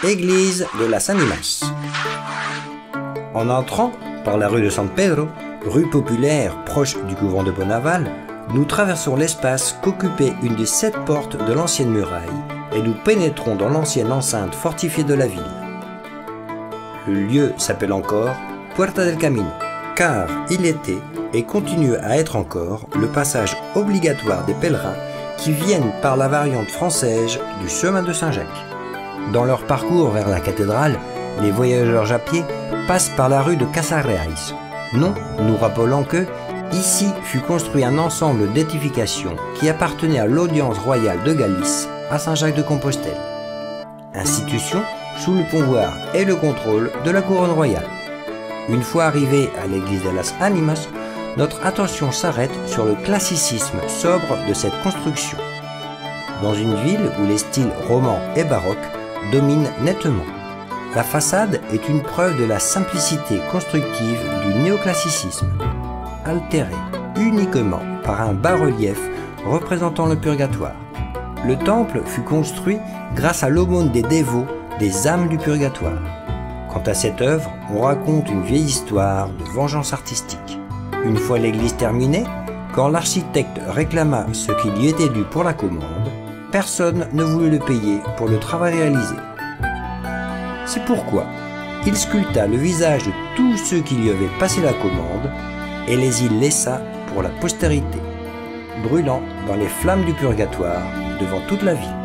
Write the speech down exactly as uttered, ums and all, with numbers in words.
Église de las Animas. En entrant par la rue de San Pedro, rue populaire proche du couvent de Bonaval, nous traversons l'espace qu'occupait une des sept portes de l'ancienne muraille et nous pénétrons dans l'ancienne enceinte fortifiée de la ville. Le lieu s'appelle encore Puerta del Camino, car il était et continue à être encore le passage obligatoire des pèlerins qui viennent par la variante française du chemin de Saint-Jacques. Dans leur parcours vers la cathédrale, les voyageurs à pied passent par la rue de Casareais, nom nous rappelant que ici fut construit un ensemble d'édifications qui appartenait à l'audience royale de Galice à Saint-Jacques-de-Compostelle, institution sous le pouvoir et le contrôle de la couronne royale. Une fois arrivé à l'église de las Animas, notre attention s'arrête sur le classicisme sobre de cette construction, dans une ville où les styles roman et baroque dominent nettement. La façade est une preuve de la simplicité constructive du néoclassicisme, altérée uniquement par un bas-relief représentant le purgatoire. Le temple fut construit grâce à l'aumône des dévots des âmes du purgatoire. Quant à cette œuvre, on raconte une vieille histoire de vengeance artistique. Une fois l'église terminée, quand l'architecte réclama ce qui lui était dû pour la commande, personne ne voulut le payer pour le travail réalisé. C'est pourquoi il sculpta le visage de tous ceux qui lui avaient passé la commande et les y laissa pour la postérité, brûlant dans les flammes du purgatoire devant toute la ville.